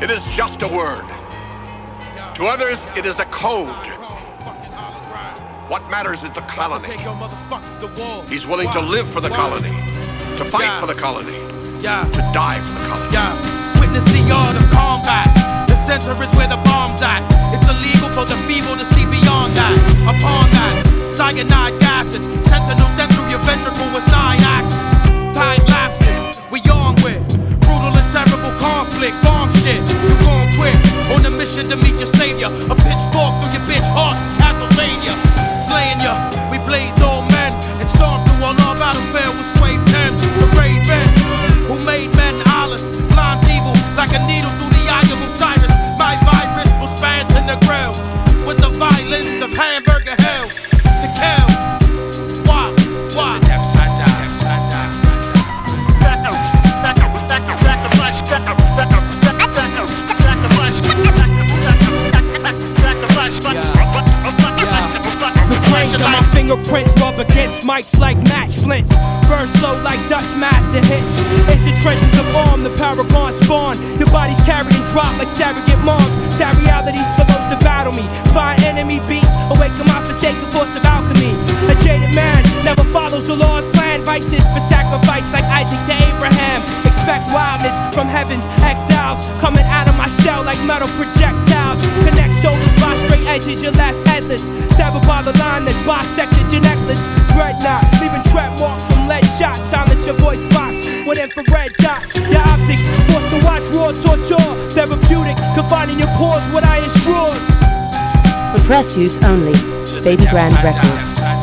it is just a word. To others, it is a code. What matters is the colony. He's willing to live for the colony, to fight for the colony, to die for the colony. Witness the art of combat. The center is where the bomb's at. It's illegal for the feeble to see beyond that. Upon that, cyanide gases, sentinel death through your ventricle with 9 axes. Time lapses, we on with brutal and terrible conflict, bomb shit. You gon' quit on a mission to meet your savior. A pitchfork through your bitch heart, Castlevania. Slaying ya, we blaze all men and storm through on our battlefield with sway pen. The raven who made men eyeless, blinds evil like a needle through the eye of Osiris. My virus will span to the grill with the violence of hamburger hell to kill. Why? Upside down. My fingerprints rub against mics like match flints. Burn slow like Dutch master hits. Hit the trenches of arm, the paragon spawn. The bodies carried and dropped like surrogate moms. Sad realities for those that battle me. Find enemy beats, awaken my forsaken force of alchemy. A jaded man never follows the law's plan. Vices for sacrifice like Isaac to Abraham. Expect wildness from heaven's exiles. Coming out of my shell like metal projectiles. Connect shoulders by straight edges, you're left headless. Severed by the line that bisected your necklace. Dreadnought, leaving tread marks from lead shots. Silence your voice box with infrared dots. Your optics forced to watch raw torture. Therapeutic, confining your pores with iron straws. For press use only. Baby Grand Records.